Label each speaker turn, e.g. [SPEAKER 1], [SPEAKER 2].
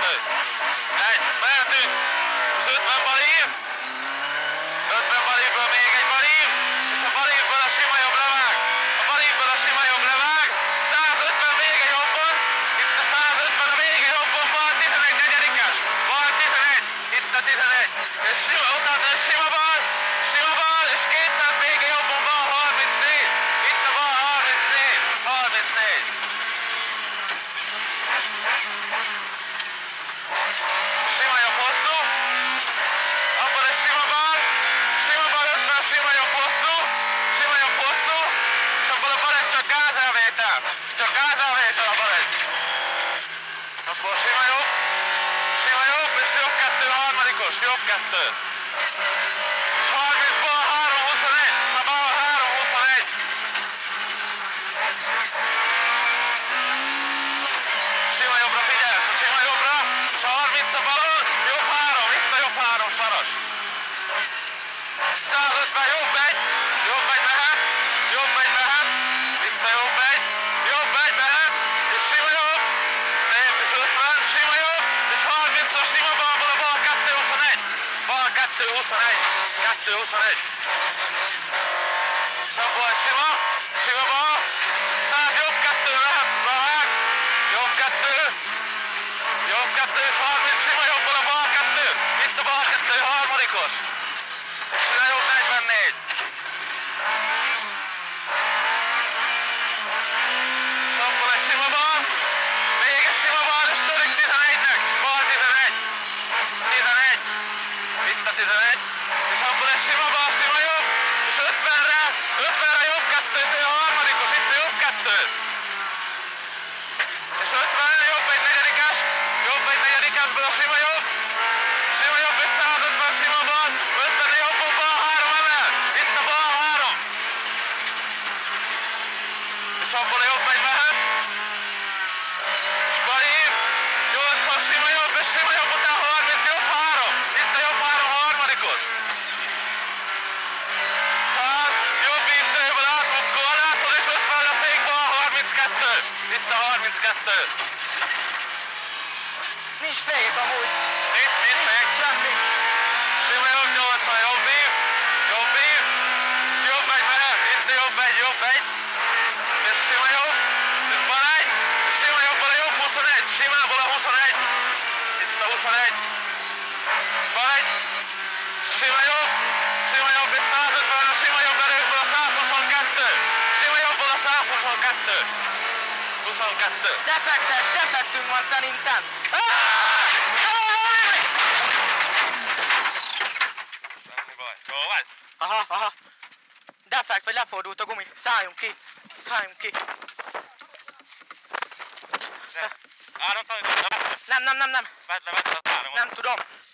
[SPEAKER 1] Egy, mehetünk! Az 50 balív! 50 balívből még egy balív, és a balívből a sima jobb levág. A balívből a sima jobb levág. 150 vége jobban. Itt a 150 a vége jobban. Bal 11, negyedikes. Bal 11. Itt a 11. És utána sima bal, és 200 vége jobban. Bal 34. Itt a bal 34. 34. Sima jobb hosszú. Abban egy sima bal 50, sima jobb hosszú, és abban a bal egy csak gázelvétel. Csak gázelvétel a bal egy. Abból sima jobb, és jobb 2, harmadikos, jobb 2. És 30 bal 3, 21, a bal 3, 21. Sima jobbra figyelsz, a sima jobbra, és a 30 a balon, jobb 3, itt a jobb 3 szaros. 150, jobb egy mehet, itt a jobb egy mehet, és sima jobb, szép, és 50, sima jobb, és 30 a sima balból a bal 221, bal 221, 221. És abból egy sima bal, 100 jobb 2 lehet, levág, jobb 2, és 30 sima jobbból a bal 2, itt a bal 2, harmadikos. És jobb 44. És abból egy sima bal, még egy sima bal, és törik 11-nek, és bal 11. 11. Itt a 11. És abból egy sima bal, sima jobb, és 50-re jobb 2, a harmadikos, itt a jobb 2. És 50-re jobb egy negyedikesből a sima jobb, és 150 sima bal, 50-re jobbon bal 3 emel, itt a bal 3. És abból a jobb egy mehet, és balív, 80 sima jobb, és sima jobb után 30, jobb 3, itt a jobb 3 harmadikos. 100, jobb íztőből átmond korláthoz, és 50 lefék bal 32, itt a 32.
[SPEAKER 2] Nincs fék amúgy.
[SPEAKER 1] Nincs fék.
[SPEAKER 2] Semmi.
[SPEAKER 1] Sima jobb 80, jobb ív, és jobb egy mehet, itt a jobb egy, és sima jobb, és bal egy, és sima jobbból a jobb 21, simából a 21, itt a 21, bal egy, sima jobb, és 150, a sima jobb erőkből a 122, sima jobbból a 122, 22.
[SPEAKER 2] Defektünk van szerintem.
[SPEAKER 1] Semmi baj. Jó vagy?
[SPEAKER 2] Aha. Defekt, vagy lefordult a gumi. Szálljunk ki.
[SPEAKER 1] Áron tanítod,
[SPEAKER 2] Nem.
[SPEAKER 1] vedd le az áramot.
[SPEAKER 2] Nem tudom.